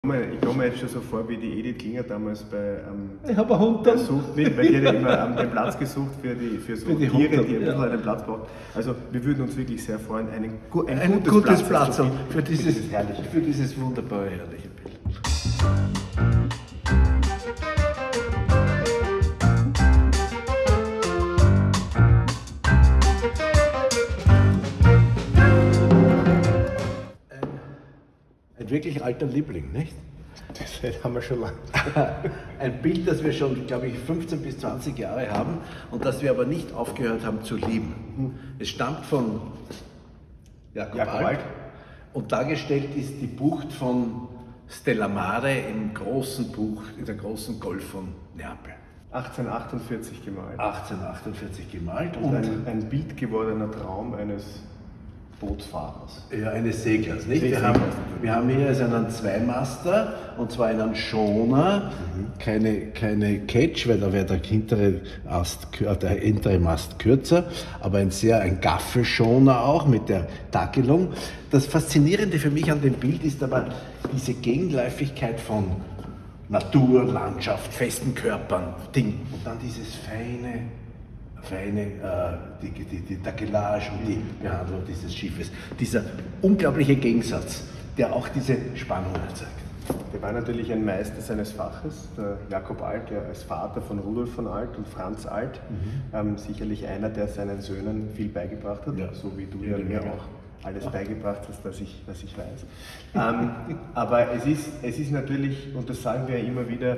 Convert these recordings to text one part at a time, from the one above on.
Ich komme mir jetzt schon so vor wie die Edith Klinger damals bei ich habe einen Hund der Sucht nicht, weil die hat ja immer den Platz gesucht für so die Tiere, Hunde, die ein bisschen ja. einen Platz brauchen. Also wir würden uns wirklich sehr freuen, ein gutes Platz zu für dieses herrliche. für dieses wunderbare, herrliche Bild. Ein wirklich alter Liebling, nicht? Das haben wir schon lange. Ein Bild, das wir schon, glaube ich, 15 bis 20 Jahre haben und das wir aber nicht aufgehört haben zu lieben. Es stammt von Jakob Alt und dargestellt ist die Bucht von Stella Mare im großen Buch, in der großen Golf von Neapel. 1848 gemalt. 1848 gemalt Und ein Bild gewordener Traum eines Bootsfahrers. ja, eines Seglers, nicht? Wir Seglers. haben hier also einen Zweimaster und zwar einen Schoner, keine Ketch, weil da wäre der hintere Mast kürzer, aber ein Gaffelschoner auch mit der Takelung. Das Faszinierende für mich an dem Bild ist aber diese Gegenläufigkeit von Natur, Landschaft, festen Körpern, Ding und dann dieses feine die Takelage und die Behandlung dieses Schiffes. Dieser unglaubliche Gegensatz, der auch diese Spannung erzeugt. Der war natürlich ein Meister seines Faches, der Jakob Alt, der als Vater von Rudolf von Alt und Franz Alt, sicherlich einer, der seinen Söhnen viel beigebracht hat, Ja. so wie du ja mir auch alles beigebracht hast, was ich weiß. Aber es ist natürlich, und das sagen wir ja immer wieder,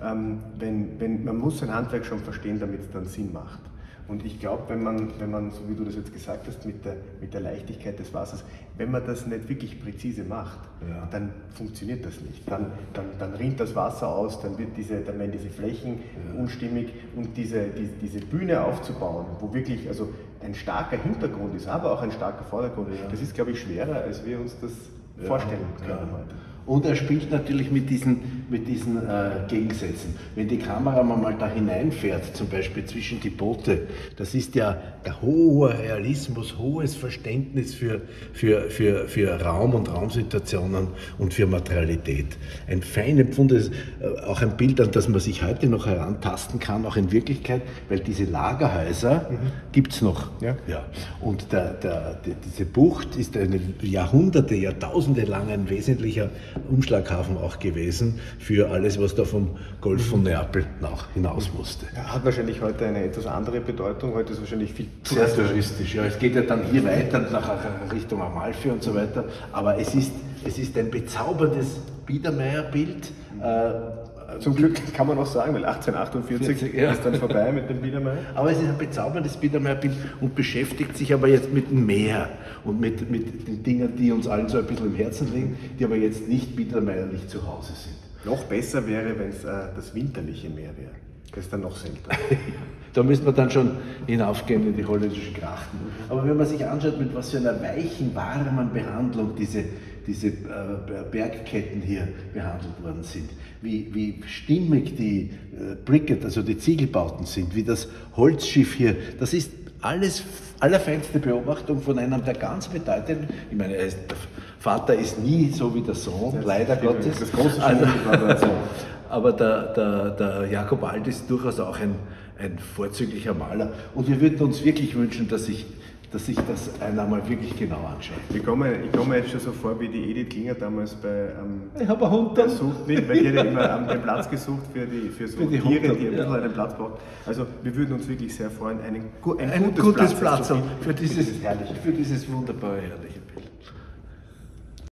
man muss sein Handwerk schon verstehen, damit es dann Sinn macht. Und ich glaube, wenn man, so wie du das jetzt gesagt hast, mit der Leichtigkeit des Wassers, wenn man das nicht wirklich präzise macht, dann funktioniert das nicht. Dann rinnt das Wasser aus, dann werden diese Flächen unstimmig und diese Bühne aufzubauen, wo wirklich also ein starker Hintergrund ist, aber auch ein starker Vordergrund, das ist, glaube ich, schwerer, als wir uns das vorstellen können heute. Und er spielt natürlich mit diesen Gegensätzen. Wenn die Kamera mal da hineinfährt, zum Beispiel zwischen die Boote, das ist ja der hohe Realismus, hohes Verständnis für Raum und Raumsituationen und für Materialität. Ein fein empfundenes, auch ein Bild, an das man sich heute noch herantasten kann, auch in Wirklichkeit, weil diese Lagerhäuser gibt es noch. Ja. Ja. Und diese Bucht ist eine Jahrtausende lang ein wesentlicher Umschlaghafen auch gewesen für alles, was da vom Golf von Neapel hinaus musste. Ja, hat wahrscheinlich heute eine etwas andere Bedeutung. Heute ist es wahrscheinlich viel Sehr touristisch, ja. Es geht ja dann hier weiter nach Richtung Amalfi und so weiter. Aber es ist ein bezauberndes Biedermeier-Bild. Zum Glück kann man auch sagen, weil 1848 ist dann vorbei mit dem Biedermeier. Aber es ist ein bezauberndes Biedermeierbild und beschäftigt sich aber jetzt mit dem Meer und mit den Dingen, die uns allen so ein bisschen im Herzen liegen, die aber jetzt nicht biedermeierlich zu Hause sind. Noch besser wäre, wenn es das winterliche Meer wäre. Das ist dann noch seltener. Da müsste man dann schon hinaufgehen in die holländischen Grachten. Aber wenn man sich anschaut, mit was für einer weichen, warmen Behandlung diese Bergketten hier behandelt worden sind, wie stimmig die Bricket, also die Ziegelbauten sind, wie das Holzschiff hier, das ist alles allerfeinste Beobachtung von einem der ganz bedeutenden, ich meine, der Vater ist nie so wie der Sohn, das leider Gottes. Das große aber der Jakob Alt ist durchaus auch ein vorzüglicher Maler und wir würden uns wirklich wünschen, dass sich das einer mal wirklich genau anschaut. Ich komme mir jetzt schon so vor wie die Edith Klinger damals bei ich habe einen Hund der Sucht nicht, weil die hat ja immer den Platz gesucht für so die Tiere, Hunde, die ein bisschen einen Platz brauchen. Also wir würden uns wirklich sehr freuen, ein gutes Platz zu für dieses herrliche. wunderbare, herrliche Bild.